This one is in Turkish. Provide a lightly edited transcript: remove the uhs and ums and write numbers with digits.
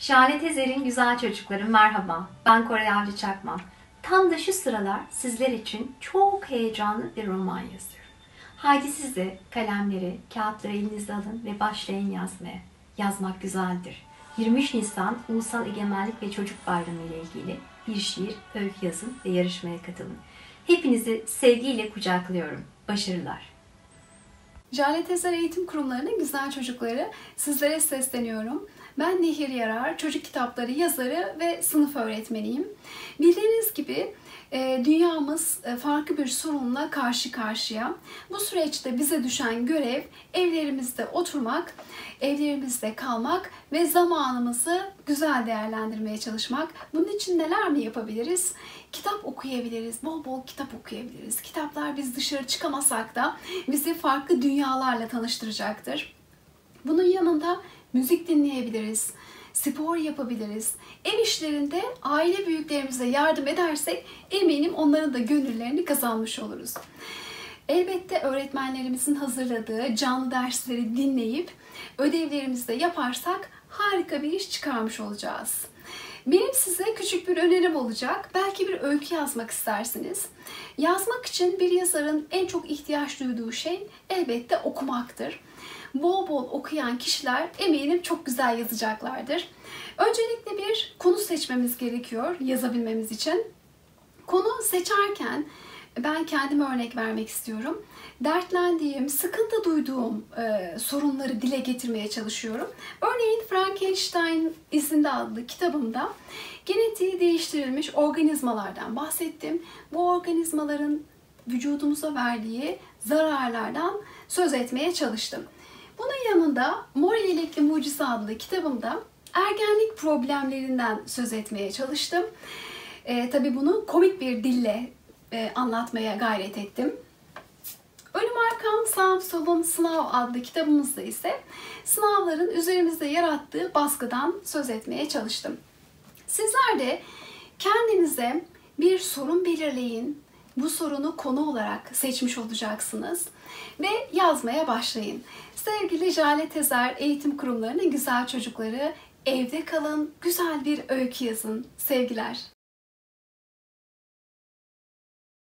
Şahane Tezer'in güzel çocukları merhaba. Ben Kore Avcı Çakma. Tam da şu sıralar sizler için çok heyecanlı bir roman yazıyorum. Haydi siz de kalemleri, kağıtları elinize alın ve başlayın yazmaya. Yazmak güzeldir. 23 Nisan Ulusal Egemenlik ve Çocuk Bayramı ile ilgili bir şiir, öykü yazın ve yarışmaya katılın. Hepinizi sevgiyle kucaklıyorum. Başarılar. Jale Tezer Eğitim Kurumları'nın güzel çocukları, sizlere sesleniyorum. Ben Nehir Yarar, çocuk kitapları yazarı ve sınıf öğretmeniyim. Bildiğiniz gibi dünyamız farklı bir sorunla karşı karşıya. Bu süreçte bize düşen görev evlerimizde oturmak, evlerimizde kalmak ve zamanımızı güzel değerlendirmeye çalışmak. Bunun için neler mi yapabiliriz? Kitap okuyabiliriz, bol bol kitap okuyabiliriz. Kitaplar biz dışarı çıkamasak da bizi farklı dünyalarla tanıştıracaktır. Bunun yanında müzik dinleyebiliriz, spor yapabiliriz. Ev işlerinde aile büyüklerimize yardım edersek eminim onların da gönüllerini kazanmış oluruz. Elbette öğretmenlerimizin hazırladığı canlı dersleri dinleyip ödevlerimizi de yaparsak harika bir iş çıkarmış olacağız. Benim size küçük bir önerim olacak. Belki bir öykü yazmak istersiniz. Yazmak için bir yazarın en çok ihtiyaç duyduğu şey elbette okumaktır. Bol bol okuyan kişiler eminim çok güzel yazacaklardır. Öncelikle bir konu seçmemiz gerekiyor yazabilmemiz için. Konu seçerken ben kendime örnek vermek istiyorum. Dertlendiğim, sıkıntı duyduğum sorunları dile getirmeye çalışıyorum. Örneğin Frankenstein isimli adlı kitabımda genetiği değiştirilmiş organizmalardan bahsettim. Bu organizmaların vücudumuza verdiği zararlardan söz etmeye çalıştım. Bunun yanında Mor Yelekli Mucize adlı kitabımda ergenlik problemlerinden söz etmeye çalıştım. Tabii bunu komik bir dille anlatmaya gayret ettim. Ölüm Arkam Sağım Solum Sınav adlı kitabımızda ise sınavların üzerimizde yarattığı baskıdan söz etmeye çalıştım. Sizler de kendinize bir sorun belirleyin. Bu sorunu konu olarak seçmiş olacaksınız ve yazmaya başlayın. Sevgili Jale Tezer Eğitim Kurumları'nın güzel çocukları, evde kalın, güzel bir öykü yazın. Sevgiler.